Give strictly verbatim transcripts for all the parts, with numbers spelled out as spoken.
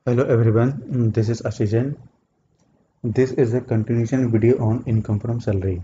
Hello everyone, mm, this is Ashijan. This is a continuation video on income from salary.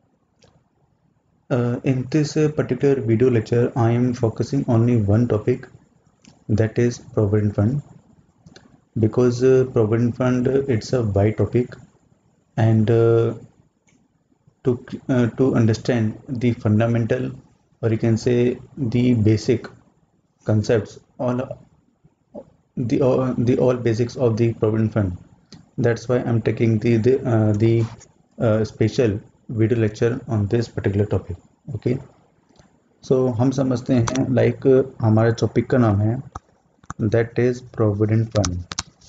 Uh, in this uh, particular video lecture, I am focusing only one topic, that is Provident Fund, because uh, Provident Fund uh, it's a wide topic, and uh, to uh, to understand the fundamental, or you can say the basic concepts, all the all, the all basics of the Provident Fund. That's why I'm taking the the, uh, the uh, special video lecture on this particular topic. Okay, so हम समझते हैं like हमारे topic का नाम है that is provident fund.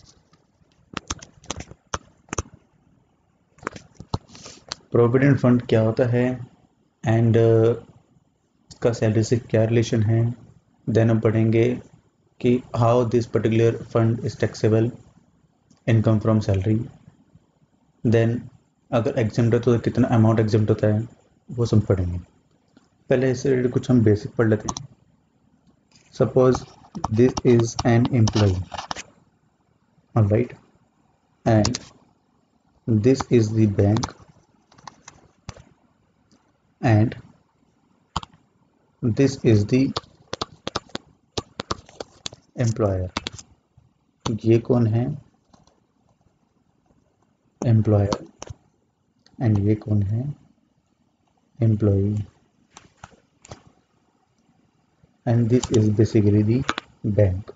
Provident fund क्या होता है एंड का सैलरी से क्या रिलेशन है. देन हम पढ़ेंगे कि how this particular fund is taxable, income from salary. Then अगर एग्जाम्प्ट होता है तो कितना अमाउंट एग्जाम्प्ट होता है वो सब पढ़ेंगे. पहले इससे रिलेटेड कुछ हम बेसिक पढ़ लेते हैं. Suppose this is an employee, all right, and this is the bank, and this is the employer. ये कौन है? Employer. and ये कौन है? Employee. and this is basically the bank.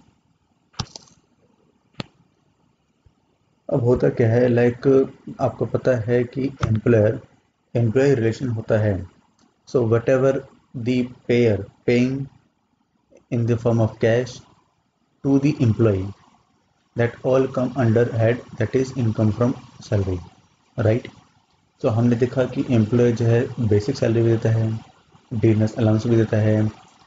अब होता क्या है लाइक like, आपको पता है कि एम्प्लॉयर एम्प्लॉय रिलेशन होता है. So whatever the payer paying in the form of cash to the employee, that all come under head that is income from salary, right? so हमने देखा कि employ जो है बेसिक सैलरी भी देता है, डिनर्स अलाउंस भी देता है,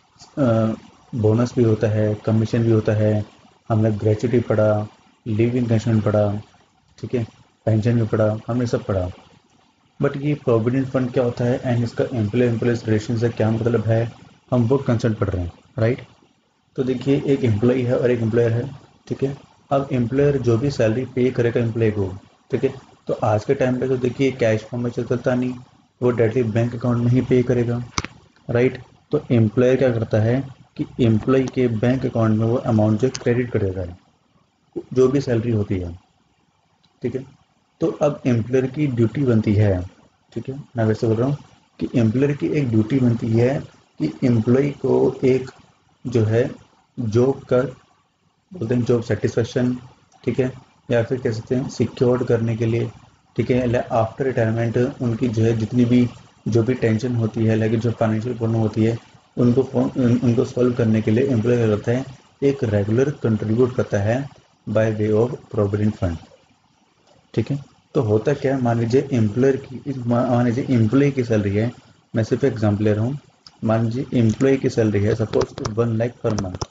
बोनस भी होता है, कमीशन भी होता है, हमने ग्रेचुटी पढ़ा, लिविंग पेंशन पढ़ा, ठीक है, पेंशन भी पढ़ा, हमने सब पढ़ा. बट ये प्रोविडेंट फंड क्या होता है एंड इसका एम्प्लॉय एम्प्लॉयज रिलेशन से क्या मतलब है, हम वो कंसर्न पढ़ रहे हैं, राइट? तो देखिए एक एम्प्लॉई है और एक एम्प्लॉयर है, ठीक है. अब एम्प्लॉयर जो भी सैलरी पे करेगा एम्प्लॉय को, ठीक है, तो आज के टाइम पे तो देखिए कैश फॉर्म में चलता नहीं, वो डायरेक्टली बैंक अकाउंट में ही पे करेगा, राइट? तो एम्प्लॉयर क्या करता है कि एम्प्लॉय के बैंक अकाउंट में वो अमाउंट जो क्रेडिट कर देता है, जो भी सैलरी होती है, ठीक है. तो अब एम्प्लॉयर की ड्यूटी बनती है, ठीक है, मैं वैसे बोल रहा हूँ कि एम्प्लॉयर की एक ड्यूटी बनती है कि एम्प्लॉय को एक जो है जॉब का बोलते हैं जॉब सेटिस्फेक्शन, ठीक है, या फिर कह सकते हैं सिक्योर्ड करने के लिए, ठीक है, आफ्टर रिटायरमेंट उनकी जो है जितनी भी जो भी टेंशन होती है, लेकिन जो फाइनेंशियल प्रॉब्लम होती है उनको उन, उनको सॉल्व करने के लिए एम्प्लॉय क्या करता है, एक रेगुलर कंट्रीब्यूट करता है by way of provident fund, ठीक है. तो होता क्या है, मान लीजिए एम्प्लॉयर की मान लीजिए एम्प्लॉय की सैलरी है, मैं सिर्फ एग्जाम्पल ले रहा हूँ, मान लीजिए एम्प्लॉय की सैलरी है सपोज वन लाख पर मंथ,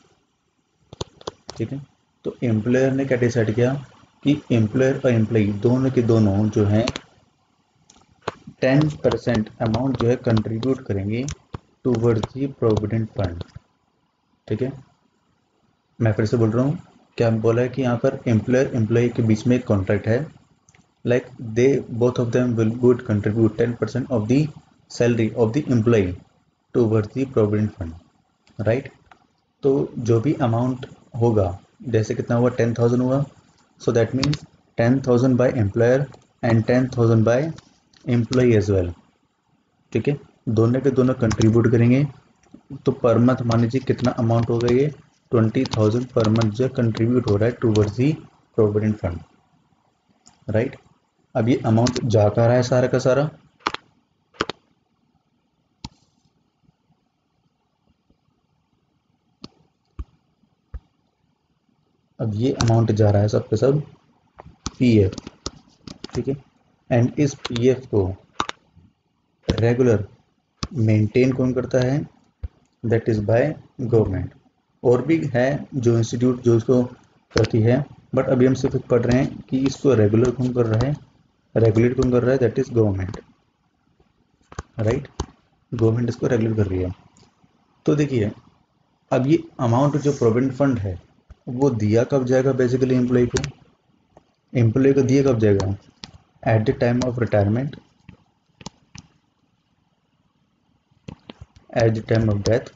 ठीक है. तो एम्प्लॉयर ने क्या डिसाइड किया कि एम्प्लॉयर और एम्प्लॉय दोनों के दोनों जो हैं टेन परसेंट अमाउंट जो है कंट्रीब्यूट करेंगे टूवर्ड्स दी प्रोविडेंट फंड, ठीक है. मैं फिर से बोल रहा हूँ, क्या बोला है कि यहाँ पर एम्प्लॉयर एम्प्लॉय के बीच में एक कॉन्ट्रैक्ट है, like they both of them will would contribute ten percent of the salary of the employee towards the provident fund, right? तो जो भी अमाउंट होगा, जैसे कितना हुआ टेन थाउजेंड हुआ, so that means ten thousand by employer and ten thousand by employee as well, ठीक है. दोनों के दोनों कंट्रीब्यूट करेंगे, तो पर मंथ मान लीजिए कितना अमाउंट होगा, ये ट्वेंटी थाउजेंड पर मंथ जो कंट्रीब्यूट हो रहा है towards the provident fund, right? अब ये अमाउंट जा कर रहा है सारा का सारा, अब ये अमाउंट जा रहा है सब का सब पीएफ, ठीक है. एंड इस पीएफ को रेगुलर मेंटेन कौन करता है, दैट इज बाय गवर्नमेंट. और भी है जो इंस्टीट्यूट जो इसको करती है, बट अभी हम सिर्फ पढ़ रहे हैं कि इसको रेगुलर कौन कर रहा है, रेगुलेट कौन कर रहा है, that is government, right? Government इसको रेगुलेट कर रही है. तो देखिए अब ये अमाउंट जो प्रोविडेंट फंड है, वो दिया कब जाएगा बेसिकली एम्प्लॉय को? एम्प्लॉय को दिया कब जाएगा? At the time of retirement, at the time of death.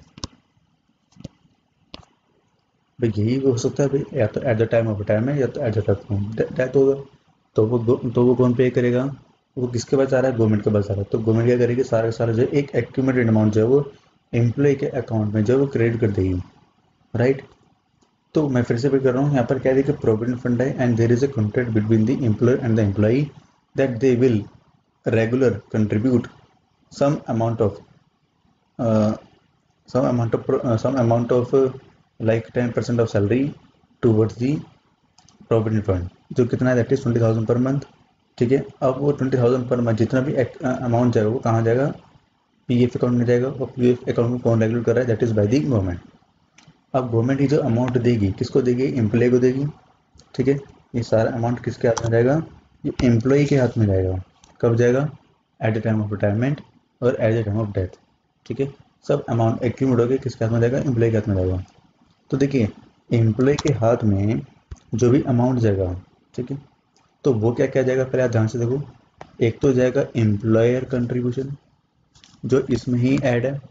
भाई यही हो सकता है भाई, या तो at the time of retirement या तो एट द टाइम डेथ होगा। तो वो तो वो कौन पे करेगा? वो किसके पास आ रहा है? गवर्नमेंट के पास आ रहा है। तो गवर्नमेंट क्या करेगी? सारा सारा जो एक एक्यूमुलेटेड अमाउंट जो है वो एम्प्लॉय के अकाउंट में जो है वो क्रेडिट कर देगी, राइट। तो मैं फिर से भी कर रहा हूँ, यहाँ पर क्या है कि प्रोविडेंट फंड है and there is a contract between the employer and the employee that they will regular contribute some amount of uh, some amount of uh, some amount of uh, like ten percent of salary towards the provident fund, जो कितना है? That is twenty thousand per month, ठीक है। अब वो twenty thousand per month जितना भी amount जाएगा वो कहाँ जाएगा? पीएफ अकाउंट में जाएगा। और पीएफ अकाउंट में कौन रेगुलेट कर रहा है? That is by the government. अब गवर्नमेंट ही जो अमाउंट देगी किसको देगी? एम्प्लॉय को देगी, ठीक है। ये सारा अमाउंट किसके हाथ में जाएगा? ये एम्प्लॉय के हाथ में जाएगा। कब जाएगा? At the time of retirement और at the time of death, ठीक है। सब अमाउंट एक्यूमुलेट होकर किसके हाथ में जाएगा? एम्प्लॉय के हाथ में जाएगा। तो देखिए एम्प्लॉय के हाथ में जो भी अमाउंट जाएगा, ठीक है, तो वो क्या क्या जाएगा? पहले आप ध्यान से देखो। एक तो जाएगा एम्प्लॉयर कंट्रीब्यूशन जो इसमें ही ऐड है,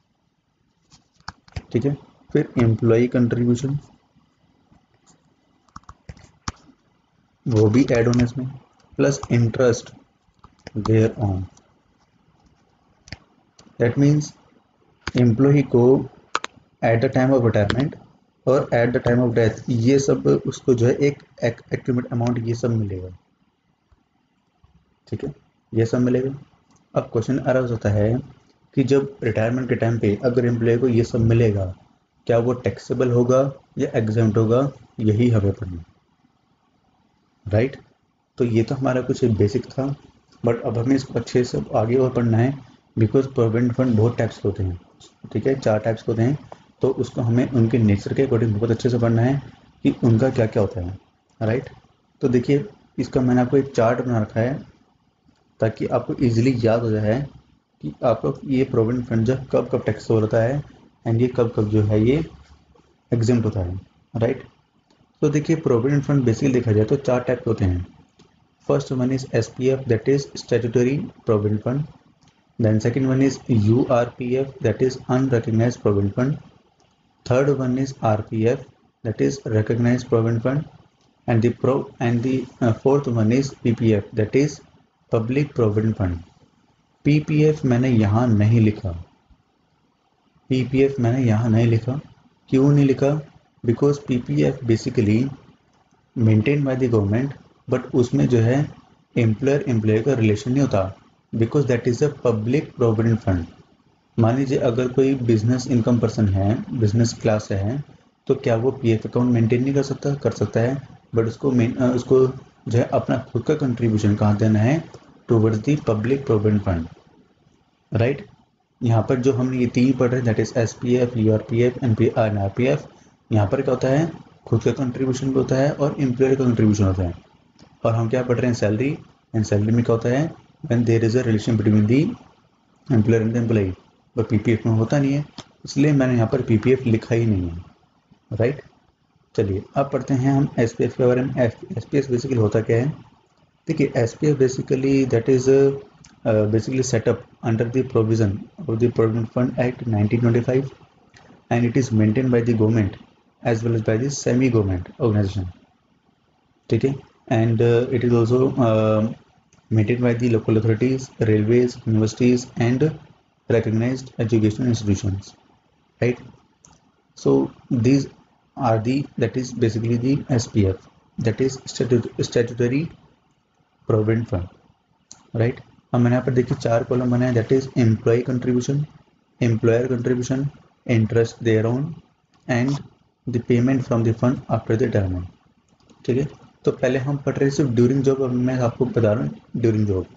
ठीक है। फिर एम्प्लॉय कंट्रीब्यूशन वो भी ऐड होना इसमें, plus interest thereon. That means employee को at the time of retirement और at the time of death ये सब उसको जो है एक एक्यूमुलेट अमाउंट ये सब मिलेगा, ठीक है, ये सब मिलेगा। अब क्वेश्चन आ रहा होता है कि जब रिटायरमेंट के टाइम पे अगर एम्प्लॉय को ये सब मिलेगा, क्या वो टैक्सेबल होगा या एग्जेम्प्ट होगा? यही हमें पढ़ना, राइट। तो ये तो हमारा कुछ बेसिक था, बट अब हमें इसको अच्छे से आगे और पढ़ना है, बिकॉज प्रोविडेंट फंड बहुत टाइप्स के होते हैं, ठीक है, चार टाइप्स के होते हैं। तो उसको हमें उनके नेचर के अकॉर्डिंग बहुत अच्छे से पढ़ना है कि उनका क्या क्या होता है, राइट। तो देखिए इसका मैंने आपको एक चार्ट बना रखा है ताकि आपको इजीली याद हो जाए कि आपका ये प्रोविडेंट फंड जो कब कब टैक्सेबल होता है एंड ये कब कब जो है ये एग्जेम्प्ट होता है, राइट। तो देखिए प्रोविडेंट फंड बेसिकली देखा जाए तो चार टाइप के होते हैं। First one is S P F, that is statutory provident fund. Then second one is U R P F, that is unrecognized provident fund. Third one is R P F, that is recognized provident fund. And the pro and the uh, fourth one is P P F, that is public provident fund. P P F मैंने यहाँ नहीं लिखा, P P F मैंने यहाँ नहीं लिखा। क्यों नहीं लिखा? Because P P F basically maintain by the government, but उसमें जो है एम्प्लॉयर एम्प्लॉय का रिलेशन नहीं होता, because that is a public provident fund. मान लीजिए अगर कोई बिजनेस इनकम पर्सन है, बिजनेस क्लास है, तो क्या वो पीएफ अकाउंट मेंटेन नहीं कर सकता? कर सकता है, बट उसको उसको जो है अपना खुद का कंट्रीब्यूशन कहाँ देना है? Towards the public provident fund, right. यहाँ पर जो हम ये तीन पढ़ रहे हैं that is S P F, U R P F and N R P F, यहाँ पर क्या होता है? खुद का कंट्रीब्यूशन भी होता है और एम्प्लॉयर का कंट्रीब्यूशन होता है। और हम क्या पढ़ रहे हैं? सैलरी, एंड सैलरी में क्या होता है? When there is a relation between the employer and the employee, पर पीपीएफ में होता नहीं है, इसलिए मैंने यहाँ पर पीपीएफ लिखा ही नहीं है, राइट। चलिए अब पढ़ते हैं हम एसपीएफ के बारे में। एसपीएफ बेसिकली होता क्या है? देखिए SPF basically that is basically setup under the provision of the provident fund act nineteen twenty five and it is maintained by the government as well as by the semi government organization, ठीक है। and uh, it is also uh, maintained by the local authorities, railways, universities and recognized educational institutions, right. So these are the that is basically the S P F, that is statut statutory provident fund, right। अब मैंने यहाँ पर देखिए चार column बनाए, that is employee contribution, employer contribution, interest thereon and the payment from the fund after the retirement, ठीक है। तो पहले हम पढ़ रहे सिर्फ ड्यूरिंग जॉब, अब मैं आपको बता रहा हूँ ड्यूरिंग जॉब।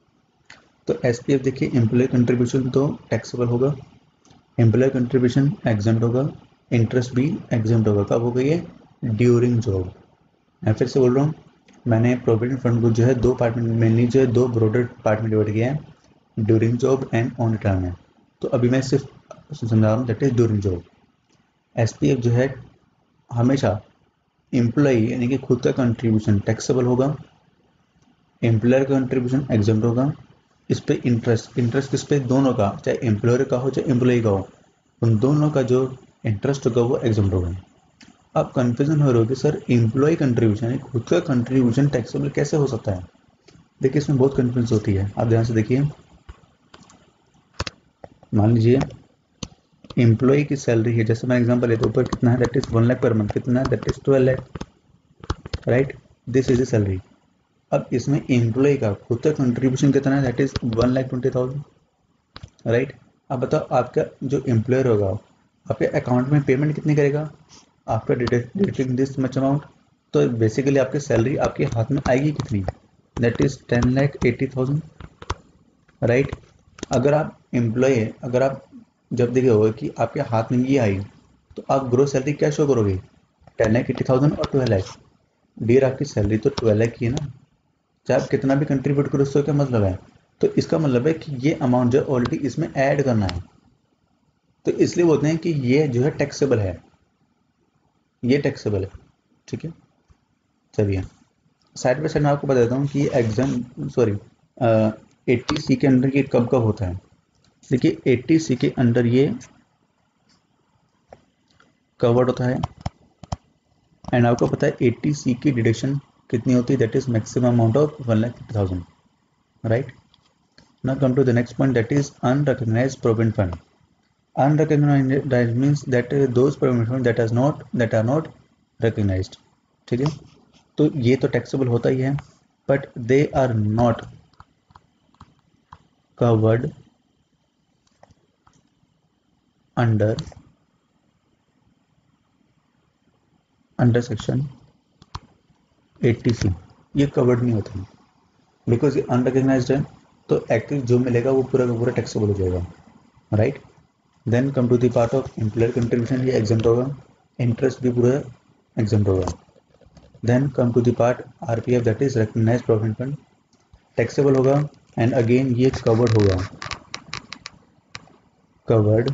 तो एसपीएफ देखिए एम्प्लॉय कंट्रीब्यूशन तो टैक्सेबल होगा, एम्प्लॉय कंट्रीब्यूशन एग्जेम्प्ट होगा, इंटरेस्ट भी एग्जेम्प्ट होगा। कब होगा ये? During job. मैं फिर से बोल रहा हूँ, मैंने प्रोविडेंट फंड को जो है दो पार्ट में, मेनली जो है दो ब्रॉडर पार्ट में डिवाइड किया है, during job and on retirement. तो अभी मैं सिर्फ समझा रहा हूँ that is during job. SPF जो है हमेशा एम्प्लॉई यानी कि खुद का कंट्रीब्यूशन टैक्सेबल होगा, एम्प्लॉयर का कंट्रीब्यूशन एग्जम्प्ट होगा। इस पे इंटरेस्ट इंटरेस्ट किस पे, दोनों का, चाहे एम्प्लॉयर का हो चाहे एम्प्लॉई का हो, उन दोनों का जो इंटरेस्ट होगा वो एग्जम्प्ट होगा। आप कंफ्यूजन हो रहे हो कि सर एम्प्लॉय कंट्रीब्यूशन यानी खुद का कंट्रीब्यूशन टैक्सेबल कैसे हो सकता है। देखिए इसमें बहुत कंफ्यूज होती है, आप ध्यान से देखिए। मान लीजिए एम्प्लॉय की सैलरी है, जैसे मैं एग्जांपल लेता हूँ, ऊपर कितना है, दैट इज वन लाख पर मंथ, कितना है, that is twelve lakh, right, this is the salary. अब इसमें एम्प्लॉय का खुद का कंट्रीब्यूशन कितना है, that is one lakh twenty thousand, right. अब बताओ आपका जो एम्प्लॉयर होगा आपके अकाउंट में पेमेंट कितनी करेगा, after deducting this much amount, तो बेसिकली आपकी सैलरी आपके हाथ में आएगी कितनी, that is ten lakh eighty thousand, right. अगर आप एम्प्लॉय अगर आप जब देखे होगा कि आपके हाथ में ये आई, तो आप ग्रोस सैलरी क्या शो करोगे, टेन लाख एटी थाउजेंड और ट्वेल्व लाख। डियर आपकी सैलरी तो ट्वेल्व लाख की है ना, चाहे आप कितना भी कंट्रीब्यूट करो उसका क्या मतलब है, तो इसका मतलब है कि ये अमाउंट जो ऑलरेडी इसमें ऐड करना है, तो इसलिए बोलते हैं कि ये जो है टैक्सेबल है, ये टैक्सेबल है, ठीक है। चलिए साइड बाय साइड मैं आपको बता देता हूँ कि ये एग्जाम सॉरी एट्टी सी के अंडर ये कब कब होता है। देखिए एट्टी सी के अंडर ये कवर्ड होता है, एंड आपको पता है एट्टी सी की डिडक्शन कितनी होती है, that is maximum amount of one lakh fifty thousand, right. Now come to the next point, that is unrecognised provident fund. Unrecognised means that those provident fund that are not that are not recognised, ठीक है। तो ये तो taxable होता ही है, but they are not covered under under section eighty C, ये covered नहीं होता है बिकॉज ये अनरिकग्नाइज्ड है, तो एक्टिव जो मिलेगा वो पूरा का पूरा टैक्सेबल हो जाएगा, right. Then come to the part of employer contribution, ये एग्जम्प्ट होगा, इंटरेस्ट भी पूरा एग्जम्प्ट होगा। Then come to the part RPF, that is recognised provident fund, taxable होगा, एंड अगेन ये कवर्ड होगा, covered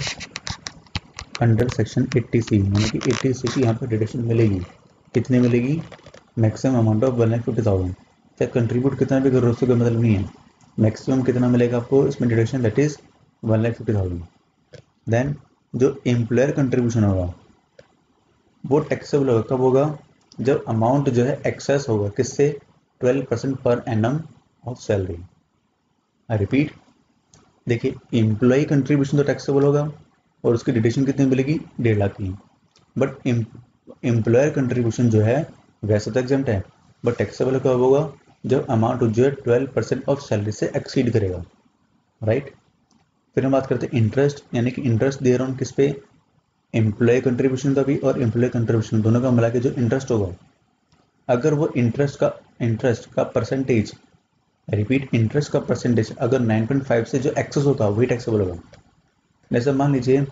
under section eighty C, यानी कि एट्टी सी की यहाँ पर डिडक्शन मिलेगी, कितनी मिलेगी, maximum amount of one lakh fifty thousand. चाहे कंट्रीब्यूट कितना भी करो उसका मतलब नहीं है, मैक्सिमम कितना मिलेगा आपको इसमें deduction, that is one lakh fifty thousand. Then जो एम्प्लॉयर कंट्रीब्यूशन होगा वो टैक्सेबल होगा, कब होगा, जब अमाउंट जो है एक्सेस होगा किससे, twelve percent per annum of salary. I repeat, देखिए एम्प्लॉय कंट्रीब्यूशन तो टैक्सेबल होगा और उसकी डिडक्शन कितनी मिलेगी, डेढ़ लाख की, बट एम्प्लॉयर कंट्रीब्यूशन जो है वैसे तो एग्जम्प्ट है, बट टैक्सेबल कब होगा, जब अमाउंट जो है ट्वेल्व परसेंट ऑफ सैलरी से एक्सीड करेगा, राइट। फिर हम बात करते हैं इंटरेस्ट, यानी कि इंटरेस्ट दे रहा हूँ किस पे, एम्प्लॉय कंट्रीब्यूशन का भी और एम्प्लॉय कंट्रीब्यूशन दोनों का मिला के जो इंटरेस्ट होगा, अगर वो इंटरेस्ट का इंटरेस्ट का परसेंटेज, रिपीट इंटरेस्ट का परसेंटेज अगर नाइन पॉइंट फाइव से जो एक्सेस होगा वही टैक्सेबल होगा। जैसे मान लीजिए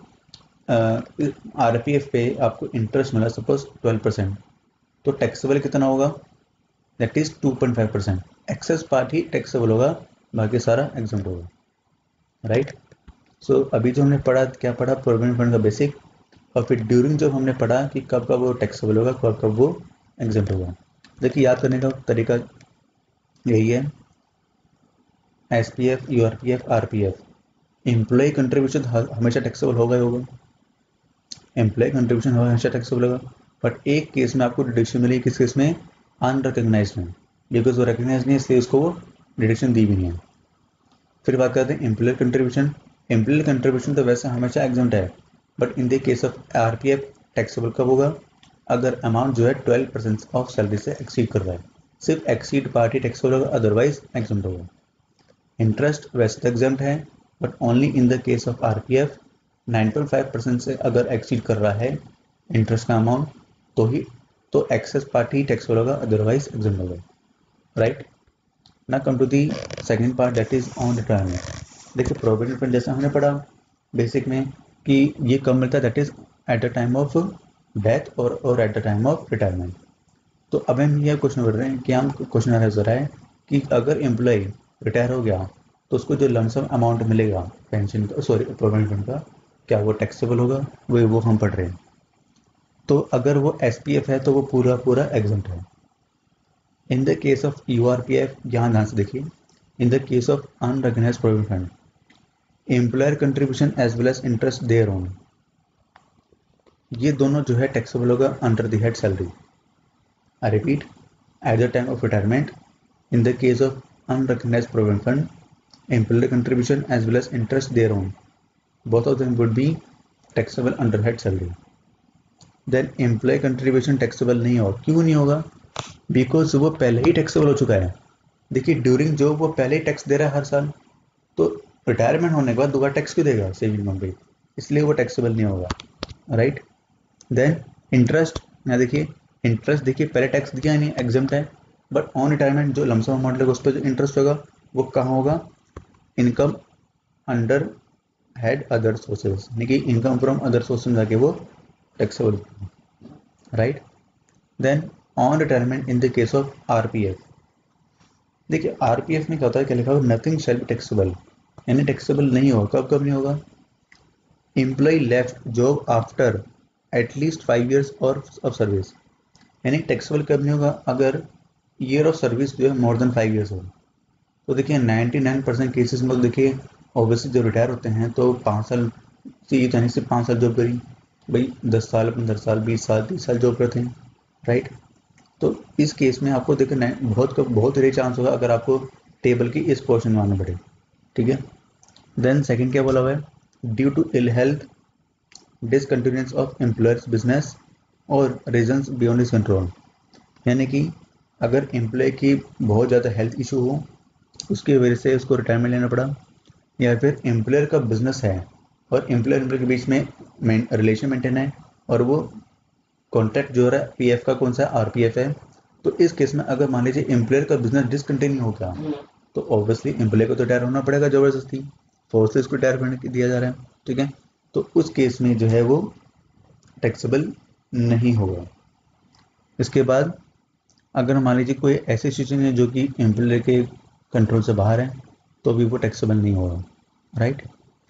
आरपीएफ पे आपको इंटरेस्ट मिला सपोज ट्वेल्व परसेंट, तो टैक्सेबल कितना होगा, that is two point five percent, excess part ही टैक्सेबल होगा, बाकी सारा एग्जम्प्ट होगा, राइट। सो अभी जो हमने पढ़ा क्या पढ़ा, प्रोविडेंट फंड का बेसिक, और फिर ड्यूरिंग जब हमने पढ़ा कि कब कब वो टैक्सेबल होगा, कब कब वो एग्जम्प्ट होगा। देखिए याद करने का तरीका यही है, S P F, U R P F, R P F, employee contribution हमेशा टैक्सेबल होगा ही होगा, एम्प्लॉय कंट्रीब्यूशन हमेशा टैक्सेबल होगा, बट एक केस में आपको डिडक्शन मिलेगी, किस केस में, अनरिकग्नाइज्ड में, बिकॉज वो रिकग्नाइज नहीं है इसलिए उसको वो डिडक्शन दी भी नहीं है। फिर बात करते हैं एम्प्लॉयर कंट्रीब्यूशन, एम्प्लॉयर कंट्रीब्यूशन तो वैसे हमेशा एग्जम्प्ट है, but in the case of RPF taxable कब होगा, अगर अमाउंट जो है ट्वेल्व परसेंट ऑफ सैलरी से एक्सीड कर रहा है, सिर्फ एक्सीड पार्टी टैक्सेबल होगा, अदरवाइज एग्जम्प्ट होगा। इंटरेस्ट वैसे तो एग्जम्प्ट है, but only in the case of RPF nine point five percent से अगर एक्सीड कर रहा है इंटरेस्ट का अमाउंट, तो ही तो एक्सेस पार्ट ही टैक्सेबल होगा, अदरवाइज एग्जम्प्ट होगा, राइट। ना come to the second part, that is on retirement. देखिए प्रोविडेंट फंड जैसा हमने पढ़ा बेसिक में कि ये कब मिलता है, that is at the time of death और और at the time of retirement. तो अब हम यह क्वेश्चन कर रहे हैं कि हम क्वेश्चन आंसर है कि अगर एम्प्लॉय रिटायर हो गया तो उसको जो लमसम अमाउंट मिलेगा पेंशन का, सॉरी प्रोविडेंट फंड का, क्या वो टैक्सेबल होगा, वो वो हम पढ़ रहे हैं। तो अगर वो एस पी एफ है तो वो पूरा पूरा एग्जम्प्ट है। In the case of U R P F, यहाँ ध्यान से देखिए, in the case of unrecognised provident fund, employer contribution as well as interest thereon, ये दोनों जो है टैक्सेबल होगा under the head salary. I repeat, at the time of retirement, in the case of unrecognized provident fund, employer contribution as well as interest thereon, both of them would be taxable under head salary. Then employee contribution taxable नहीं होगा। क्यों नहीं होगा? Because वो पहले ही taxable हो चुका है। देखिए ड्यूरिंग जॉब वो पहले ही टैक्स दे रहा है हर साल, तो रिटायरमेंट होने के बाद दोबारा टैक्स क्यों देगा सेविंग अकाउंट पे, इसलिए वो टैक्सेबल नहीं होगा, राइट। देन इंटरेस्ट, यहाँ देखिए इंटरेस्ट, देखिए पहले टैक्स दिया नहीं, एग्जम्प्ट है, बट ऑन रिटायरमेंट जो लमसम अमाउंट लगेगा उस पर जो इंटरेस्ट होगा वो कहाँ होगा? Income under head other sources, यानी कि इनकम फ्रॉम अदर सोर्स में जाके वो taxable, right. Then on retirement in the case of RPF, देखिए आरपीएफ में क्या होता है, क्या लिखा हुआ, नथिंग शैल बी टैक्सेबल, यानी टैक्सेबल नहीं होगा। कब कब नहीं होगा? Employee left job after at least five years और ऑफ सर्विस, यानी टैक्सेबल कब नहीं होगा? अगर ईयर ऑफ सर्विस जो है मोर देन फाइव ईयर्स हो। तो देखिए निन्यानवे परसेंट केसेस में देखिए ऑब्वियसली जो रिटायर होते हैं तो पाँच साल से, ये जाने से पाँच साल जॉब करी, भाई दस साल, पंद्रह साल, बीस साल, तीस साल जॉब करते हैं, राइट। तो इस केस में आपको देखिए बहुत बहुत रेयर चांस होगा अगर आपको टेबल की इस पोर्शन में आना पड़े, ठीक है। देन सेकंड क्या बोला हुआ है? Due to ill health, discontinuance of employer's business और रीजंस बियॉन्ड हिज कंट्रोल, यानी कि अगर एम्प्लॉय की बहुत ज़्यादा हेल्थ इशू हो, उसकी वजह से उसको रिटायरमेंट लेना पड़ा, या फिर एम्प्लॉयर का बिजनेस है और एम्प्लॉयर एम्प्लॉय के बीच में रिलेशन मेंटेन है और वो कॉन्ट्रैक्ट जो हो रहा है पीएफ का कौन सा है, आरपीएफ है, तो इस केस में अगर मान लीजिए एम्प्लॉयर का बिजनेस डिसकंटिन्यू हो गया तो ऑब्वियसली एम्प्लॉय को तो रिटायर होना पड़ेगा ज़बरदस्ती, फोर्स से इसको रिटायर करने दिया जा रहा है, ठीक है। तो उस केस में जो है वो टैक्सेबल नहीं होगा। इसके बाद अगर मान लीजिए कोई ऐसी सिचुएशन है जो कि एम्प्लॉय के कंट्रोल से बाहर है तो भी वो टैक्सेबल नहीं होगा, राइट।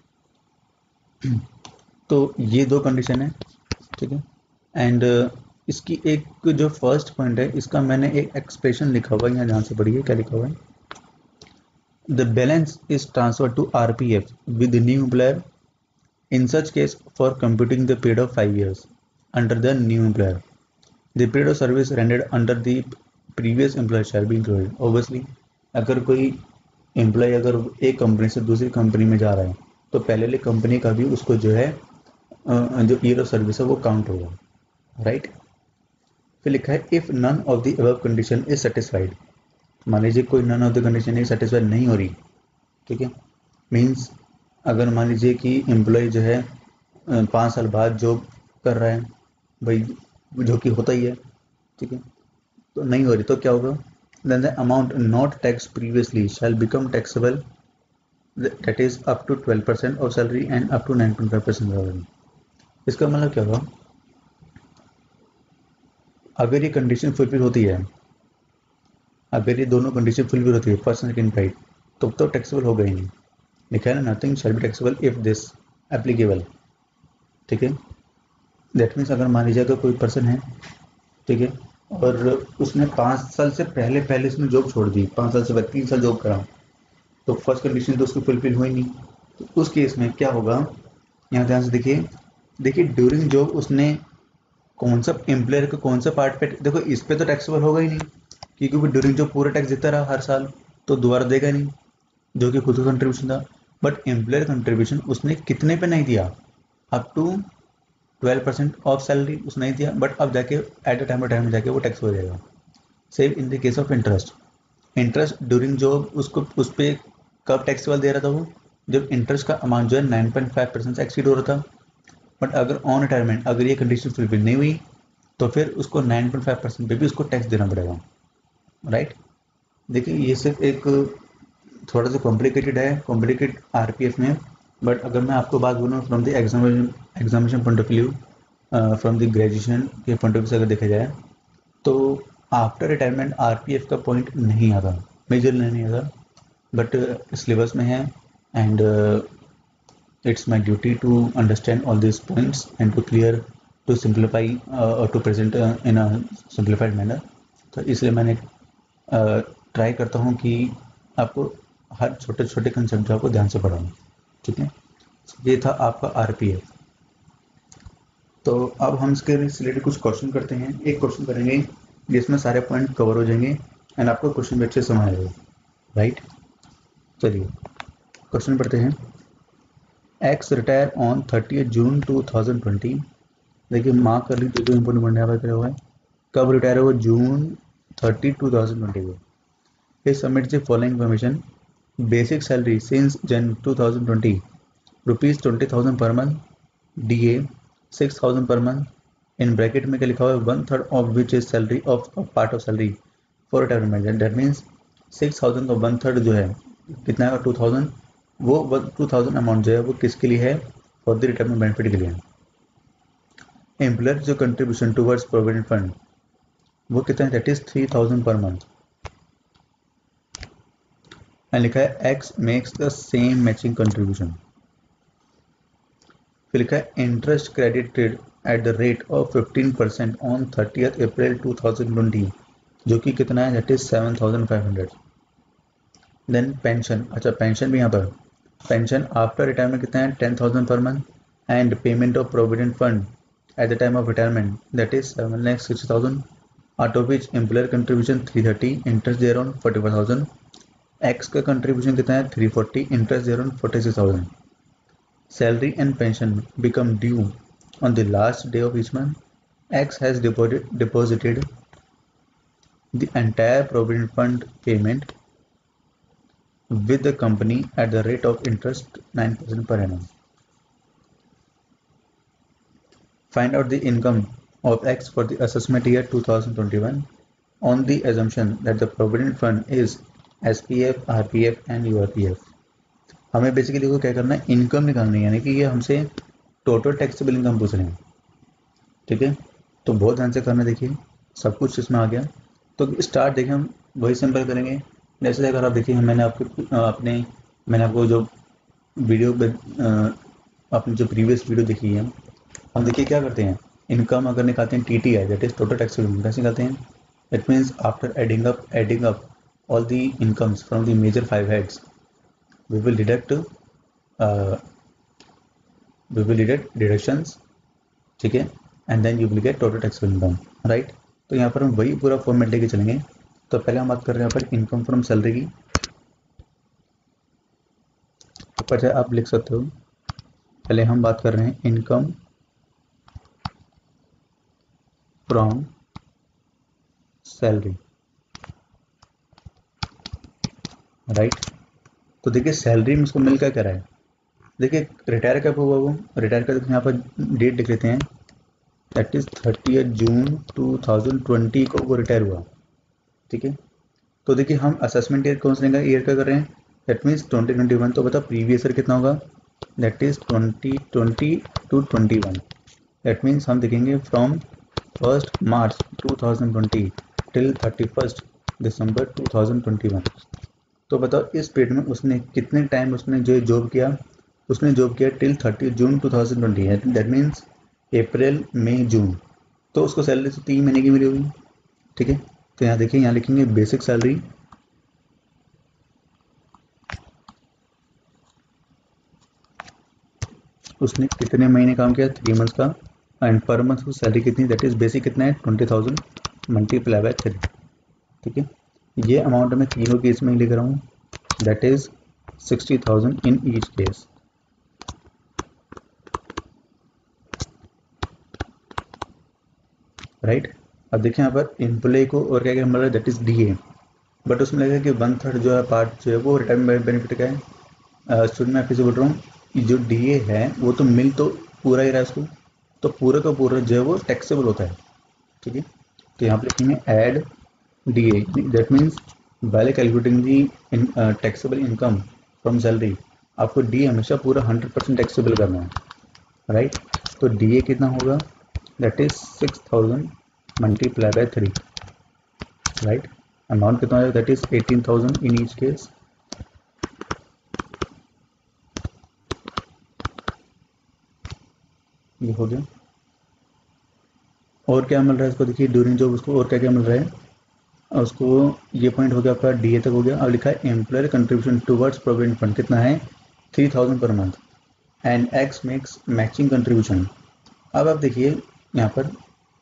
तो ये दो कंडीशन है, ठीक है। एंड इसकी एक जो फर्स्ट पॉइंट है इसका मैंने एक एक्सप्रेशन लिखा हुआ है, यहाँ ध्यान से पढ़िए क्या लिखा हुआ है। The balance is transfer to RPF with new employer in such case for computing the period of five years under the new employer, the period of service rendered under the previous employer shall be included. Obviously अगर कोई employ अगर एक company से दूसरी company में जा रहा है तो पहले वाली कंपनी का भी उसको जो है जो ईयर ऑफ सर्विस है वो काउंट होगा, राइट। फिर लिखा है if none of the above condition is satisfied, मान लीजिए कोई नन ऑफ द कंडीशन एक सेटिस्फाइड नहीं हो रही, ठीक है। मीन्स अगर मान लीजिए कि एम्प्लॉय जो है पाँच साल बाद जॉब कर रहा है, भाई जो कि होता ही है, ठीक है, तो नहीं हो रही तो क्या होगा? then the amount not taxed previously shall become taxable, that is up to twelve percent of salary and up to nine point five percent of salary। इसका मतलब क्या होगा? अगर ये कंडीशन फुलफिल होती है, अगर ये दोनों कंडीशन फुलफिल होती है फर्स्ट सेकंड प्राइड, तो तो टैक्सेबल होगा ही नहीं। लिखा है ना, nothing shall be taxable if this applicable, ठीक है। दैट मीन्स अगर मान लीजिए अगर कोई पर्सन है, ठीक है, और उसने पाँच साल से पहले पहले उसने जॉब छोड़ दी, पाँच साल से बाद तीन साल जॉब करा, तो फर्स्ट कंडीशन तो उसकी फुलफिल हुई नहीं, तो उस केस में क्या होगा? यहाँ ध्यान से देखिए, देखिए ड्यूरिंग जॉब उसने कौन सा एम्प्लॉयर का कौन सा पार्ट पे, देखो इस पे तो टैक्सेबल होगा ही नहीं क्योंकि वो ड्यूरिंग जॉब पूरा टैक्स देता रहा हर साल, तो दोबारा देगा नहीं जो कि खुद का कंट्रीब्यूशन था। बट एम्प्लॉयर कंट्रीब्यूशन उसने कितने पे नहीं दिया? Up to twelve percent of salary उसने नहीं दिया, बट अब जाके at the time of time में जाके वो टैक्स हो जाएगा। Same in the case of interest, interest during job उसको उस पर कब टैक्सेबल दे रहा था वो? जब इंटरेस्ट का अमाउंट जो है नाइन पॉइंट फाइव परसेंट से एक्सीड हो रहा था। बट अगर ऑन रिटायरमेंट अगर ये कंडीशन फुलफिल नहीं हुई तो फिर उसको नाइन पॉइंट फाइव परसेंट पे भी उसको टैक्स देना पड़ेगा, राइट। देखिए ये सिर्फ एक थोड़ा सा कॉम्प्लिकेटेड है, कॉम्प्लिकेटेड आरपीएफ में, बट अगर मैं आपको बात बोलूँ from the examination examination point of view, from the graduation के पॉइंट ऑफ व्यू से अगर देखा जाए तो आफ्टर रिटायरमेंट आरपीएफ का पॉइंट नहीं आता, मेजर नहीं आता, बट सिलेबस में है and uh, it's my duty to understand all these points and to clear to simplify और to present in a simplified manner. तो इसलिए मैंने ट्राई uh, करता हूँ कि आपको हर छोटे छोटे कंसेप्ट जो आपको ध्यान से पढ़ाऊँ। ठीक है, ये था आपका आरपीएफ। तो अब हम इसके रिलेटेड कुछ क्वेश्चन करते हैं। एक क्वेश्चन करेंगे जिसमें सारे पॉइंट कवर हो जाएंगे एंड आपको क्वेश्चन भी अच्छे समझ आएगा। राइट, चलिए क्वेश्चन पढ़ते हैं। X retire on thirty June two thousand twenty. देखिए मार्क कर लीजिए जो इंपोर्टेंट पॉइंट यहाँ पर हुआ है। कब रिटायर हुआ? June thirty two thousand twenty को। He submits the following information: basic salary since Jan twenty twenty rupees twenty thousand per month, D A six thousand per month, in bracket में क्या लिखा हुआ है, one third of which is salary of a part of salary for retirement। that means six thousand का one third जो है कितना है, two thousand, वो two thousand अमाउंट जो है वो किसके लिए है? फॉर द रिटायरमेंट बेनिफिट के लिए। एम्प्लॉयर जो कंट्रीब्यूशन टूवर्ड्स प्रोविडेंट फंड वो कितना है? That is three thousand per month. And लिखा है X makes the same matching contribution. फिर लिखा है interest credited at the rate of fifteen percent on thirtieth April two thousand twenty, जो कि कितना है? That is seven thousand five hundred. Then pension, अच्छा पेंशन भी यहाँ पर, पेंशन आफ्टर रिटायरमेंट कितना है? Ten thousand per month, and payment of provident fund at the time of retirement that is seven lakh sixty thousand, out of which employer contribution three thirty, interest thereon forty four thousand. X का contribution कितना है? Three forty, interest thereon forty six thousand. Salary and pension become due on the last day of each month. X has deposited, deposited the entire provident fund payment with the company at the rate of interest nine percent per annum. Find out the income of X for the assessment year two thousand twenty-one on the assumption that the provident fund is S P F, R P F and U R P F. हमें basically देखो क्या करना है, income निकालनी है, यानी कि ये हमसे टोटल टैक्सेबल इनकम पूछ रहे हैं। ठीक है, तो बहुत ध्यान से करना। देखिए सब कुछ इसमें आ गया। तो स्टार्ट देखिए हम वही सिंपल करेंगे। जैसे अगर आप देखिए मैंने आपके अपने मैंने आपको जो वीडियो अपनी जो प्रीवियस वीडियो देखी है, हम देखिए क्या करते हैं, इनकम अगर निकालते हैं T T I that is total taxable income, कैसे निकालते हैं? That means after adding up adding up all the incomes from the major five heads we will deduct uh, we will deduct deductions। ठीक है, and then you will get total taxable income. Right, तो यहाँ पर हम वही पूरा format लेके चलेंगे। तो पहले हम बात कर रहे हैं यहाँ पर इनकम फ्रॉम सैलरी की। ऊपर से आप लिख सकते हो, पहले हम बात कर रहे हैं इनकम फ्रॉम सैलरी। राइट, तो देखिए सैलरी में उसको मिल क्या कर रहा है। देखिए रिटायर कब हुआ, वो रिटायर का यहाँ पर डेट लिख लेते हैं, that is thirty June two thousand twenty को वो रिटायर हुआ। ठीक है, तो देखिए हम असेसमेंट ईयर कौन सा ईयर का कर रहे हैं, that means twenty twenty one. तो बता प्रीवियस ईयर कितना होगा, that is twenty twenty to twenty one. That means हम देखेंगे from first March two thousand twenty till thirty first December two thousand twenty one. तो बताओ इस पीरियड में उसने कितने टाइम उसने जो जॉब किया, उसने जॉब किया till thirty June two thousand twenty, that means April May June. तो उसको सैलरी तो तीन महीने की मिली होगी। ठीक है, तो यहाँ देखिए यहाँ लिखेंगे बेसिक सैलरी, उसने कितने महीने काम किया, थ्री मंथ्स का, एंड पर मंथ की सैलरी कितनी, दैट इज बेसिक कितना है, twenty thousand multiply by three. ठीक है, ये अमाउंट मैं तीनों केस में लिख रहा हूँ, that is sixty thousand in each case. Right, अब देखिए यहाँ पर एम्प्लॉय को और क्या क्या मिल रहा है, that is D A, but उसमें लगेगा कि वन थर्ड जो है पार्ट जो है वो रिटायरमेंट बेनिफिट का है। स्टूडेंट मैं फिर से बोल रहा हूँ, जो डी ए है वो तो मिल तो पूरा ही रहा है उसको, तो पूरा का पूरा जो है वो टैक्सेबल होता है। ठीक है, तो यहाँ पर लिखेंगे add D A, that means वाले calculating the taxable income from salary आपको डी हमेशा पूरा हंड्रेड परसेंट टैक्सेबल करना है। राइट, तो डी ए कितना होगा, that is six thousand multiply by three. Right, amount कितना है, that is eighteen thousand in each case. ये हो गया। और क्या मिल रहा है इसको, देखिए ड्यूरिंग जॉब उसको और क्या क्या मिल रहा है। और उसको ये पॉइंट हो गया आपका, डी ए तक हो गया। अब लिखा है employer contribution towards provident fund कितना है, three thousand per month, and X makes matching contribution. अब आप देखिए यहाँ पर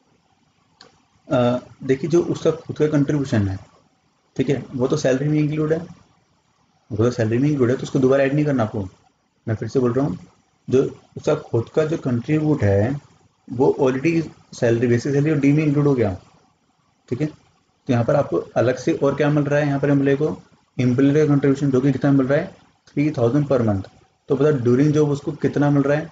अ, देखिए जो उसका खुद का कंट्रीब्यूशन है, ठीक है, वो तो सैलरी में इंक्लूड है, वो तो सैलरी में इंक्लूड है, तो उसको दोबारा ऐड नहीं करना आपको। मैं फिर से बोल रहा हूँ, जो उसका खुद का जो कंट्रीब्यूट है वो ऑलरेडी सैलरी, बेसिक सैलरी और डी में इंक्लूड हो गया, ठीक है। तो यहाँ पर आपको अलग से और क्या मिल रहा है, यहाँ पर एम्प्लॉय को एम्प्लॉय का कंट्रीब्यूशन जो कि कितना मिल रहा है, थ्री थाउजेंड पर मंथ। तो पता ड्यूरिंग जॉब उसको कितना मिल रहा है,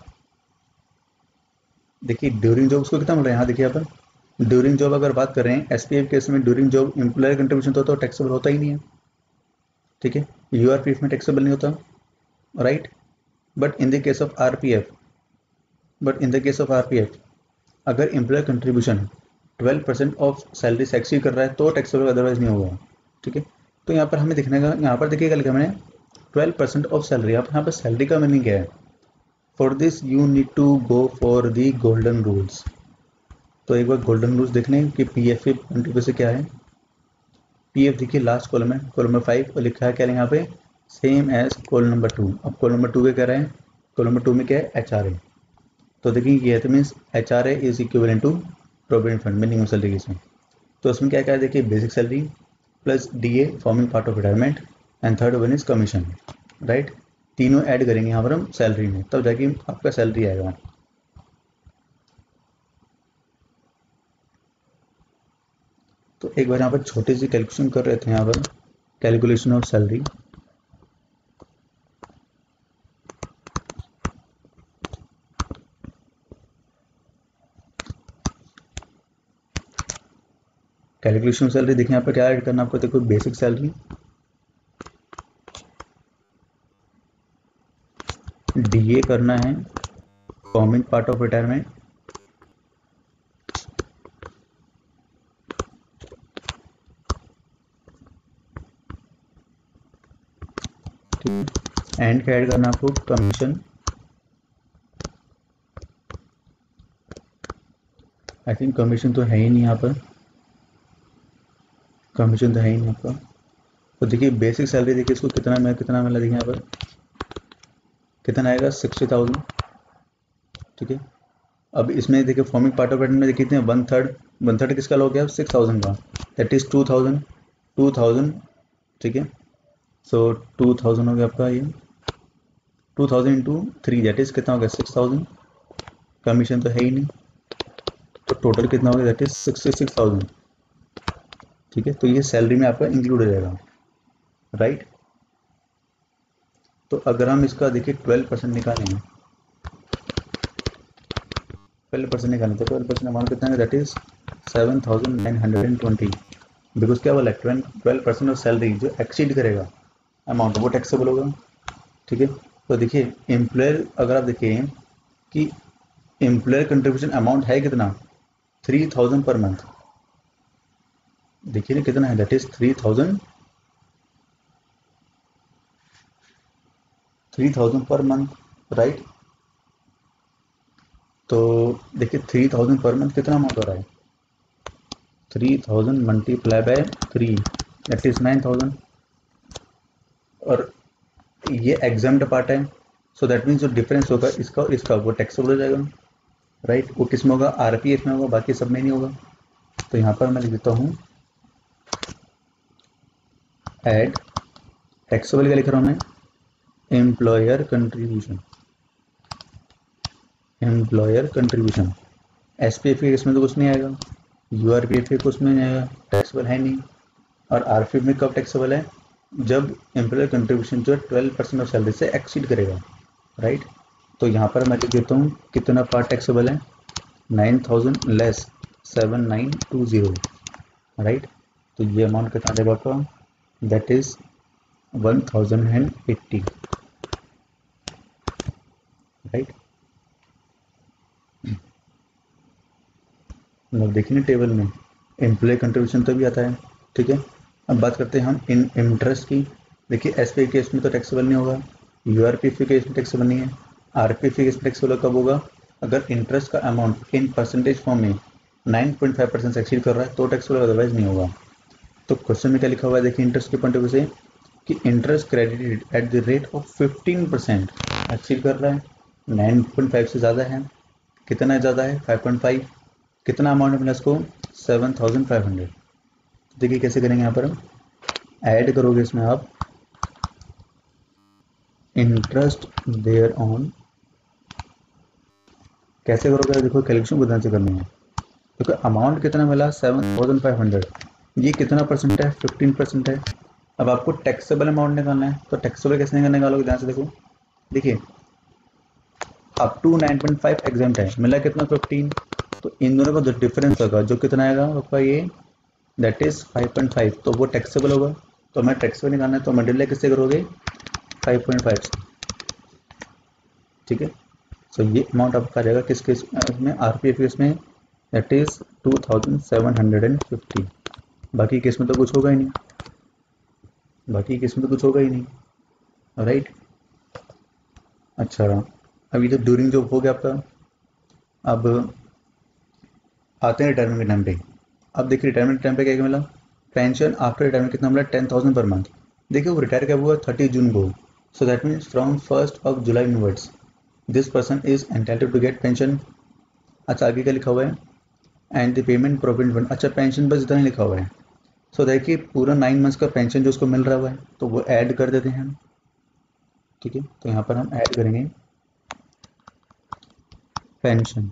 देखिए ड्यूरिंग जॉब उसको कितना मिल रहा है, यहाँ देखिए अपन ड्यूरिंग जॉब अगर बात कर रहे हैं, एसपीएफ केस में ड्यूरिंग जॉब एम्प्लॉयर कंट्रीब्यूशन तो, तो टैक्सेबल होता ही नहीं है, ठीक है, यूआरपीएफ में टैक्सेबल नहीं होता, right. But in the case of RPF, but in the case of RPF अगर employer contribution twelve percent of salary से एक्सीड कर रहा है तो टैक्सेबल, अदरवाइज नहीं होगा, ठीक है। तो यहाँ पर हमें देखने का, यहाँ पर देखिएगा लिखा मैंने ट्वेल्व परसेंट ऑफ सैलरी। अब यहाँ पर सैलरी का मीनिंग क्या है, for this you need to go for the golden rules. तो एक बार गोल्डन रूल्स देख लें कि पी एफ ए से क्या है। पी एफ देखिए लास्ट कॉलम है, कॉलम नंबर फाइव, और लिखा है क्या है यहाँ पे, same as column number two. अब कॉलम नंबर टू के कह रहे हैं, कॉलम नंबर टू में क्या है, एच आर ए। तो देखिए ये तो means H R A is equivalent to provident fund, minimum salary case में। तो उसमें क्या क्या है, देखिए basic salary plus D A forming part of retirement, and third one is commission, right. तीनों ऐड करेंगे यहाँ पर हम सैलरी में, तब जाके आपका सैलरी आएगा। तो एक बार यहाँ पर छोटी सी कैलकुलेशन कर रहे थे, यहाँ पर calculation of salary. Calculation salary देखिए यहाँ पर क्या ऐड करना आपको, देखो बेसिक सैलरी, डीए करना है, forming part of retirement, and क्या ऐड करना आपको, कमीशन। आई थिंक कमीशन तो है ही नहीं यहाँ पर, कमीशन तो है ही नहीं आपका। तो देखिए बेसिक सैलरी देखिए इसको कितना मिला, कितना मिला देखिए यहाँ पर कितना आएगा, सिक्सटी थाउजेंड, ठीक है। अब इसमें देखिए फॉर्मिंग पार्ट ऑफ रिटायरमेंट में देखिए कितने, वन थर्ड, वन थर्ड किसका हो गया, सिक्स थाउजेंड का, that is two thousand, two thousand, ठीक है। सो टू थाउजेंड हो गया आपका, ये two thousand into three that is कितना हो गया, सिक्स थाउजेंड। कमीशन तो है ही नहीं, तो टोटल कितना हो गया, that is sixty six thousand, ठीक है। तो ये सैलरी में आपका इंक्लूड हो जाएगा, राइट। तो अगर हम इसका देखिए ट्वेल्व परसेंट निकालेंगे, ट्वेल्व परसेंट निकालें तो ट्वेल्व परसेंट अमाउंट कितना है, that is seven thousand nine hundred and twenty. Because क्या बोला, ट्वेल्व परसेंट ऑफ सैलरी जो एक्सीड करेगा अमाउंट वो टैक्सेबल होगा, ठीक है। तो देखिए एम्प्लॉयर, अगर आप देखिए कि एम्प्लॉयर कंट्रीब्यूशन अमाउंट है कितना, थ्री थाउजेंड पर मंथ, देखिए ना कितना है, that is three thousand, three thousand per month, right. तो देखिए थ्री थाउजेंड पर मंथ कितना अमाउंट हो रहा है, three thousand multiply by three that is nine thousand, और ये एग्जाम्ड पार्ट है, सो दैट मीन्स जो डिफरेंस होगा इसका और इसका वो टैक्सेबल हो जाएगा, राइट। वो किस में होगा, आरपीएफ में होगा, बाकी सब में नहीं होगा। तो यहाँ पर मैं लिख देता हूँ एड टैक्सेबल, क्या लिख रहा हूँ मैं, employer contribution, employer contribution. SPF के इसमें तो कुछ नहीं आएगा, यूआरपीएफ के कुछ में नहीं आएगा, टैक्सेबल है नहीं। और आरपीएफ में कब टैक्सेबल है, जब एम्प्लॉयर कंट्रीब्यूशन जो है ट्वेल्व परसेंट ऑफ सैलरी से एक्सीड करेगा, राइट। तो यहाँ पर मैं लिख देता हूँ कितना पार्ट टैक्सेबल है, nine thousand less seven nine two zero, right. तो ये अमाउंट कितना देगा आपका, that is one thousand and eighty, right. मतलब देखिए टेबल में एम्प्लॉय कंट्रीब्यूशन तो भी आता है, ठीक है। अब बात करते हैं हम इन इंटरेस्ट की। देखिए एस पी केस में तो टैक्सेबल नहीं होगा, यू आर पी केस में टैक्सेबल नहीं है। आर पी केस में टैक्सेबल कब होगा, अगर इंटरेस्ट का अमाउंट इन परसेंटेज फॉर्म में नाइन पॉइंट फाइव परसेंट से एक्सीड कर रहा है तो टैक्सेबल, अदरवाइज नहीं होगा। तो क्वेश्चन में क्या लिखा हुआ है देखिए इंटरेस्ट के पॉइंट ऑफ व्यू से कि interest credited at the rate of fifteen percent exceed कर रहा है, नाइन पॉइंट फाइव से ज़्यादा है, कितना ज़्यादा है फाइव पॉइंट फाइव, कितना अमाउंट मिला इसको सेवन थाउजेंड फाइव हंड्रेड। देखिए कैसे करेंगे, यहाँ पर हम ऐड करोगे इसमें आप इंटरेस्ट देयर ऑन, कैसे करोगे देखो कैलकुलेशन को ध्यान से करनी है। देखो अमाउंट कितना मिला सेवन थाउजेंड फाइव हंड्रेड, ये कितना परसेंट है फिफ्टीन परसेंट है। अब आपको टैक्सेबल अमाउंट निकालना है, तो टैक्सेबल कैसे निकालोगे ध्यान से देखो। देखिए up to nine point five exempt है, मिला कितना फिफ्टीन, तो इन दोनों का जो डिफरेंस होगा जो कितना आएगा आपका ये that is five point five, तो वो टैक्सेबल होगा। तो हमें टैक्सेबल निकालना है तो मल्टीप्लाई किससे करोगे फाइव पॉइंट फाइव से, ठीक है। सो ये अमाउंट आपका आ जाएगा किस केस में, आरपीएफ केस में that is two thousand seven hundred and fifty. बाकी केस में तो कुछ होगा ही नहीं, बाकी केस में तो कुछ होगा ही नहीं, राइट। अच्छा अभी तो ड्यूरिंग जो हो गया आपका, अब आते हैं रिटायरमेंट के टाइम पे। अब देखिए रिटायरमेंट के टाइम पे क्या क्या मिला, पेंशन आफ्टर रिटायरमेंट कितना मिला टेन थाउजेंड पर मंथ। देखिए वो रिटायर कब हुआ थर्टी जून को, so that means from first of July inwards this person is entitled to get pension. अच्छा आगे क्या लिखा हुआ है, and the payment provident fund, अच्छा पेंशन बस इतना ही लिखा हुआ है। सो so, देखिए पूरा नाइन मंथ्स का पेंशन जो उसको मिल रहा हुआ है तो वो ऐड कर देते हैं हम, ठीक है। तो यहाँ पर हम ऐड करेंगे पेंशन,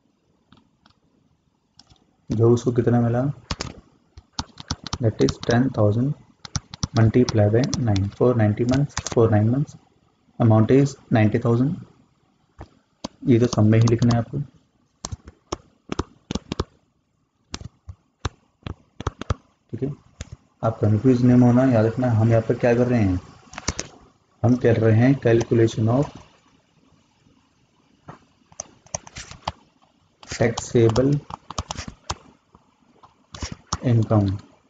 जो उसको कितना मिला that is ten thousand multiply by nine for ninety months for nine months amount is ninety thousand. ये तो सब में ही लिखना है आपको, ठीक है। आप कंफ्यूज नहीं होना, याद रखना हम यहाँ पर क्या कर रहे हैं, हम कर रहे हैं calculation of taxable income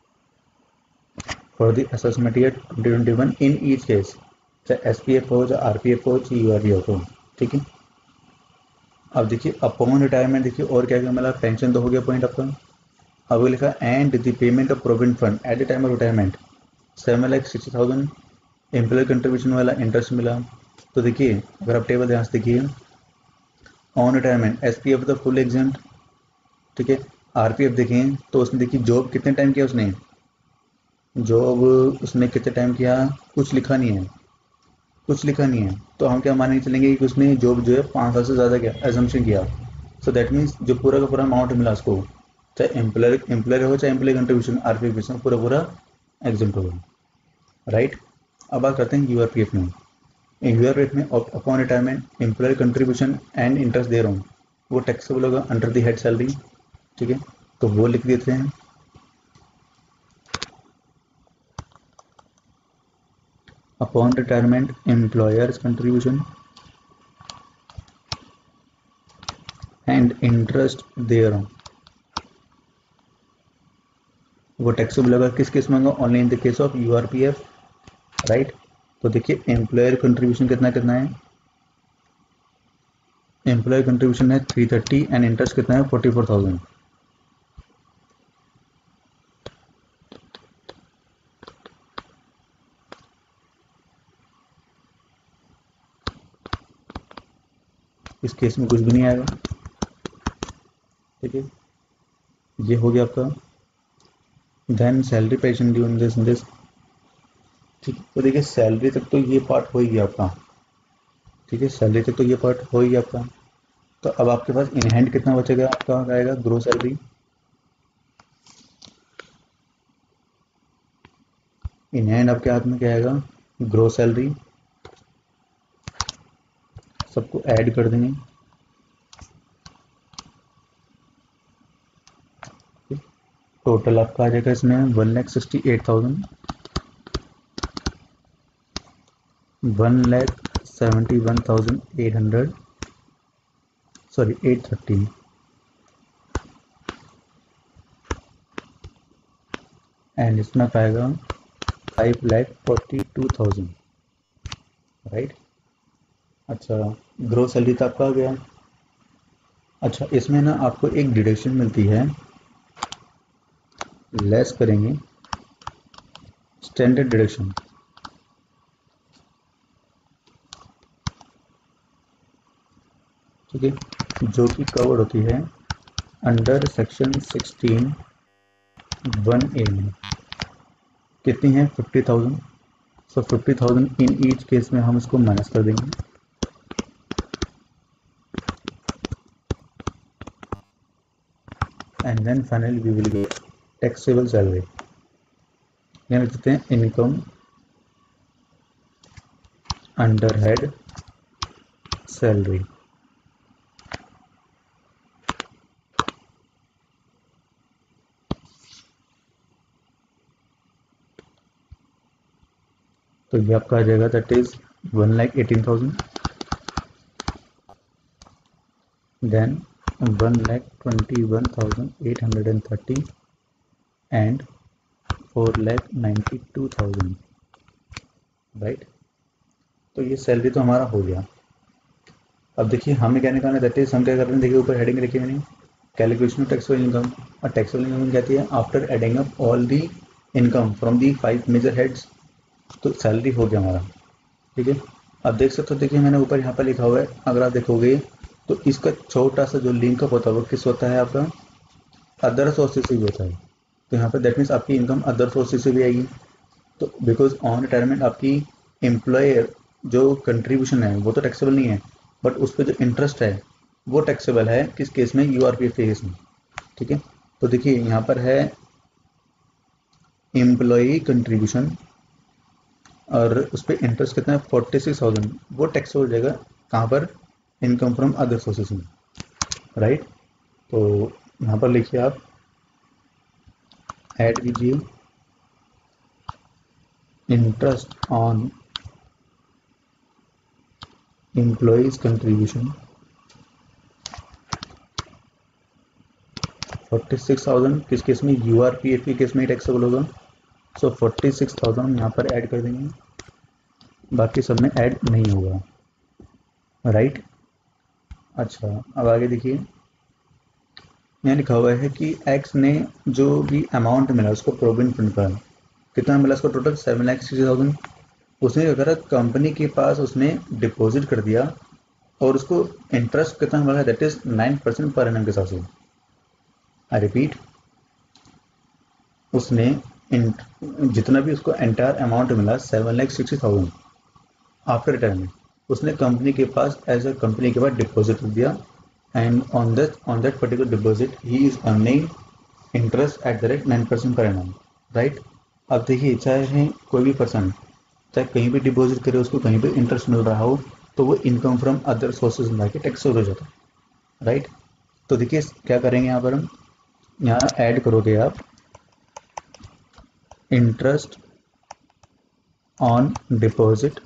for the assessment year twenty twenty one in each case, चाहे एस पी एफ हो चाहे आर पी एफ हो चाहे यू आर पी एफ हो, ठीक है। अब देखिए अपॉन रिटायरमेंट, देखिए और क्या क्या मिला, पेंशन तो हो गया पॉइंट आपका। अब लिखा and the payment of provident fund at the time of retirement seven lakh sixty thousand, employee contribution वाला इंटरेस्ट मिला। तो देखिए अगर आप टेबल ध्यान से देखिए, on retirement S P F the full exempt, ठीक है। आर पी एफ देखें तो उसने देखिए जॉब कितने टाइम किया, उसने जॉब उसने कितने टाइम किया कुछ लिखा नहीं है, कुछ लिखा नहीं है, तो हम क्या माने चलेंगे कि उसने जॉब जो है पाँच साल से ज़्यादा किया, एजम्पशन किया। सो दैट मीन्स जो पूरा का पूरा अमाउंट मिला उसको, चाहे एम्प्लॉयर एम्प्लॉयर हो चाहे employee contribution R P F पूरा पूरा एग्जाम्प्ट होगा, राइट। अब बात करते हैं यू आर पी एफ में। यू आर पी एफ में upon retirement employer contribution and interest दे रहा हूँ, वो टैक्सेबल होगा अंडर दी हेड सैलरी, ठीक है। तो वो लिख देते हैं upon retirement employers contribution and interest thereon, वो टैक्सेबल होगा किस केस में होगा, only in the case of U R P F, right. तो देखिए एम्प्लॉयर कंट्रीब्यूशन कितना कितना है, एम्प्लॉय कंट्रीब्यूशन है थ्री थर्टी एंड इंटरेस्ट कितना है फोर्टी फोर थाउजेंड। इस केस में कुछ भी नहीं आएगा, ठीक है। ये हो गया आपका, then salary pension due in this this, ठीक है। तो देखिए सैलरी तक तो ये पार्ट हो ही गया आपका, ठीक है, सैलरी तक तो ये पार्ट हो ही गया आपका। तो अब आपके पास इन हैंड कितना बचेगा, आपका आएगा ग्रोस सैलरी, इन हैंड आपके हाथ में क्या आएगा ग्रोस सैलरी, सबको ऐड कर देंगे, टोटल आपका आ जाएगा इसमें one lakh sixty eight thousand, one lakh seventy one thousand eight hundred, sorry eight thirty, and इसमें पाएगा five lakh forty two thousand, right. अच्छा ग्रोस सैलरी तो आपका आ गया। अच्छा, इसमें ना आपको एक डिडक्शन मिलती है, लेस करेंगे स्टैंडर्ड डिडक्शन, ठीक है, जो कि कवर्ड होती है under section sixteen one A में। कितनी है? Fifty thousand. So fifty thousand in each case में हम इसको माइनस कर देंगे, and then finally we will get taxable salary. यहाँ लिख देते हैं इनकम अंडर हेड सैलरी। तो ये आपका आ जाएगा, that is one lakh eighteen thousand, then one lakh twenty one thousand eight hundred and thirty and four lakh ninety two thousand, right. तो ये सैलरी तो हमारा हो गया। अब देखिए हमें क्या निकालना है, दैट इज हम क्या कर रहे हैं, देखिए ऊपर हेडिंग लिखी मैंने, कैलकुलेशन ऑफ टैक्सेबल इनकम। और टैक्सेबल इनकम कहती है after adding up all the income from the five major heads. तो सैलरी हो गया हमारा, ठीक है। अब देख सकते हो, देखिए मैंने ऊपर यहाँ पर लिखा हुआ है, अगर आप देखोगे तो इसका छोटा सा जो लिंक अप होता है वो किस होता है, आपका अदर सोर्सेज से भी होता है। तो यहाँ पर दैट मीन्स आपकी इनकम अदर सोर्सेज से भी आएगी। तो बिकॉज ऑन रिटायरमेंट आपकी एम्प्लॉयर जो कंट्रीब्यूशन है वो तो टैक्सेबल नहीं है, बट उस पर जो इंटरेस्ट है वो टैक्सेबल है, किस केस में, यू आर पी एफ के केस में, ठीक है। तो देखिए यहाँ पर है एम्प्लॉई कंट्रीब्यूशन और उस पर इंटरेस्ट कितना है, फोर्टी सिक्स थाउजेंड, वो टैक्स हो जाएगा कहाँ पर, इनकम फ्रॉम अदर सोर्सेज में, राइट। तो यहाँ पर लिखिए आप, ऐड कीजिए interest on employees contribution forty six thousand, किस केस में, यू आर पी एफ के केस में टैक्सेबल होगा। सो फोर्टी सिक्स थाउजेंड यहाँ पर ऐड कर देंगे, बाकी सब में ऐड नहीं होगा, राइट। अच्छा, अब आगे देखिए, यहाँ लिखा हुआ है कि एक्स ने जो भी अमाउंट मिला उसको प्रोविडेंट फंड का, कितना मिला उसको total, seven lakh sixty thousand. उसने क्या करा, कंपनी के पास उसने डिपॉजिट कर दिया और उसको इंटरेस्ट कितना मिला, that is nine percent per annum के हिसाब से। आई रिपीट, उसने जितना भी उसको एंटायर अमाउंट मिला seven lakh sixty thousand after retirement, उसने कंपनी के पास एज अ कंपनी के पास डिपॉजिट कर दिया, and on that on that particular deposit ही is earning interest at the rate nine percent per annum, right. अब देखिए, चाहे कोई भी पर्सन चाहे कहीं भी डिपॉजिट करे, उसको कहीं भी इंटरेस्ट मिल रहा हो, तो वो इनकम फ्रॉम अदर सोर्सेज में जाके टैक्स हो जाता है, राइट। तो देखिए क्या करेंगे, यहाँ पर हम यहाँ ऐड करोगे आप इंटरेस्ट ऑन डिपॉजिट,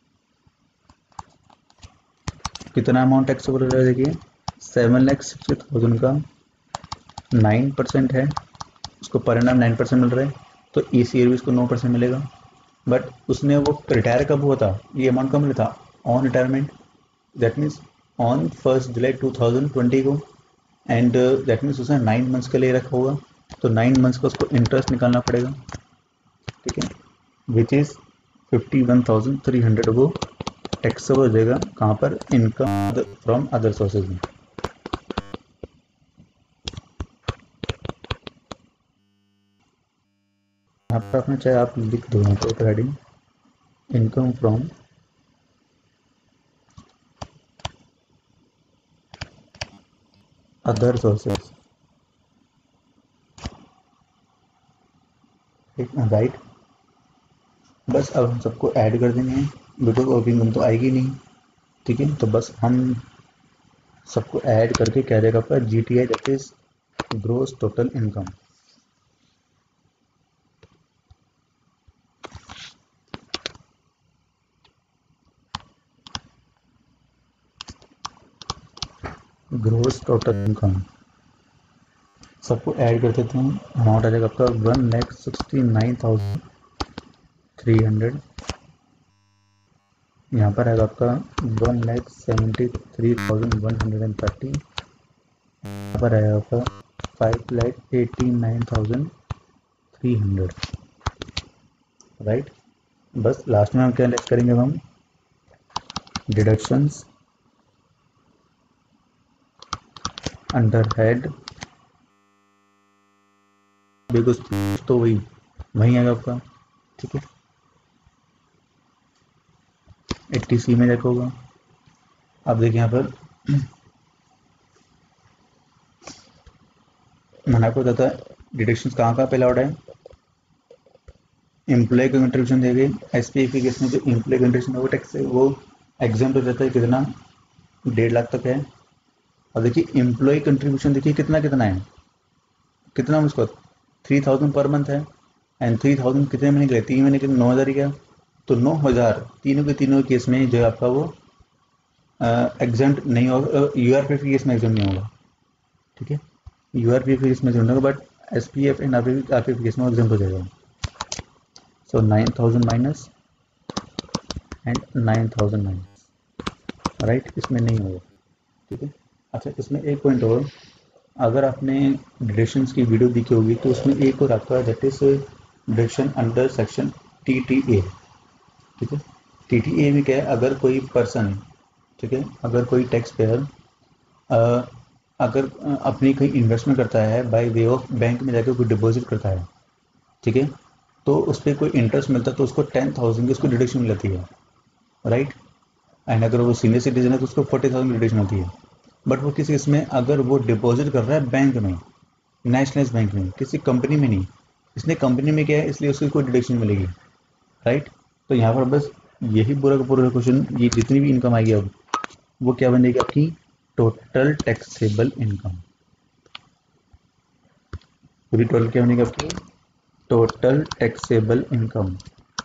कितना अमाउंट टैक्सेबल हो रहा है, देखिए सेवन लैख सिक्सटी थाउजेंड का नाइन परसेंट है, उसको परिणाम नाइन परसेंट मिल रहा है, तो इस ईयर भी उसको नौ परसेंट मिलेगा। बट उसने वो रिटायर कब हुआ था, ये अमाउंट कब मिला था, on retirement, that means on first July two thousand twenty को, एंड दैट मीन्स उसने नाइन मंथ्स के लिए रखा होगा, तो नाइन मंथ्स का उसको इंटरेस्ट निकालना पड़ेगा, ठीक है, which is fifty one thousand three hundred, वो टैक्सेबल हो जाएगा कहाँ पर, इनकम फ्रॉम अदर सोर्सेज में। यहाँ पर आपने चाहे आप लिख दो यहाँ पर heading income from other sources, right. बस अब हम सबको ऐड कर देंगे, बिकॉज और इनकम तो आएगी नहीं, ठीक है। तो बस हम सबको ऐड करके क्या रहेगा आपका, G T I, that is gross total income. Gross total income सबको ऐड कर देते हैं, अमाउंट आ जाएगा आपका one lakh sixty nine thousand three hundred, यहाँ पर आएगा आपका one lakh seventy three thousand one hundred and thirty, यहाँ पर आया आपका five lakh eighty nine thousand three hundred, right. बस लास्ट में हम क्या लेस करेंगे, हम डिडक्शंस अंडर हेड, बिकॉज तो वही वहीं आएगा आपका, ठीक है। एट्टी सी में जाकर होगा। अब देखिए यहाँ पर मैंने आपको बताया डिडक्शंस कहाँ कहाँ पे अलाउड है। एम्प्लॉय का कंट्रीब्यूशन दे गई, एस पी एफ के केस में जो एम्प्लॉय कंट्रीब्यूशन वो टैक्स है वो एग्जाम्प्ट हो जाता है, कितना, डेढ़ लाख तक है। और देखिए एम्प्लॉय कंट्रीब्यूशन देखिए कितना कितना है, कितना उसको थ्री थाउजेंड पर मंथ है, एंड थ्री थाउजेंड कितने महीने के लिए, तीन महीने के लिए नौ हज़ार ही क्या, तो नौ हज़ार तीनों के तीनों केस में जो है आपका वो एग्जाम्प्ट नहीं होगा, यू आर पी एफ के केस में एग्जाम्प्ट नहीं होगा, ठीक है। यू आर पी एफ के केस में एग्जाम्प्ट होगा, but S P F and R P F के केस में एग्जाम्प्ट हो जाएगा। So nine thousand minus and nine thousand minus, right, इसमें नहीं होगा, ठीक है। अच्छा, इसमें एक पॉइंट और, अगर आपने डिडक्शंस की वीडियो देखी होगी तो उसमें एक और आता है that is deduction under section T T A, ठीक है। टी टी ए में क्या है, अगर कोई पर्सन, ठीक है, अगर कोई टैक्स पेयर अगर अपनी कहीं इन्वेस्टमेंट करता है बाय वे ऑफ बैंक में जाकर कोई डिपॉजिट करता है, ठीक है, तो उस पर कोई इंटरेस्ट मिलता है तो उसको टेन थाउजेंड की उसको डिडक्शन मिल जाती है, राइट। एंड अगर वो सीनियर सिटीजन है तो उसको फोर्टी थाउजेंड की डिडक्शन होती है। बट वो किसी इसमें अगर वो डिपॉजिट कर रहा है बैंक में, नेशनलाइज बैंक में, किसी कंपनी में नहीं, इसने कंपनी में किया है इसलिए उसकी कोई डिडक्शन मिलेगी, राइट। तो यहाँ पर बस यही पूरा का पूरा क्वेश्चन, ये जितनी भी इनकम आएगी अब वो क्या बनेगी आपकी, टोटल टैक्सेबल इनकम। पूरी टोटल क्या बनेगी आपकी, total taxable income.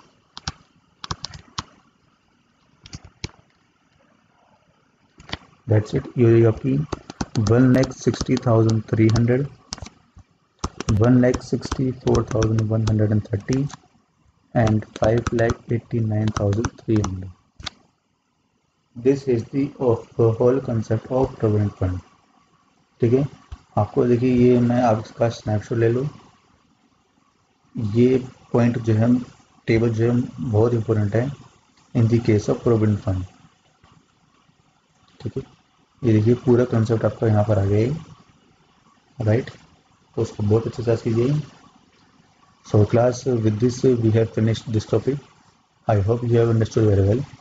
That's it, ये होगी आपकी one lakh sixty thousand three hundred, one lakh sixty four thousand one hundred and thirty and five lakh eighty-nine thousand three hundred. This is the of the whole concept of provident fund, ठीक है। आपको देखिए ये मैं आपका स्नैपशॉट ले लो, ये point जो है टेबल जो है बहुत इंपॉर्टेंट है in the case of provident fund, ठीक है। ये देखिए पूरा कंसेप्ट आपका यहाँ पर आ गया है, राइट। तो उसको बहुत अच्छे से कीजिए। So class, with this we have finished this topic. I hope you have understood very well.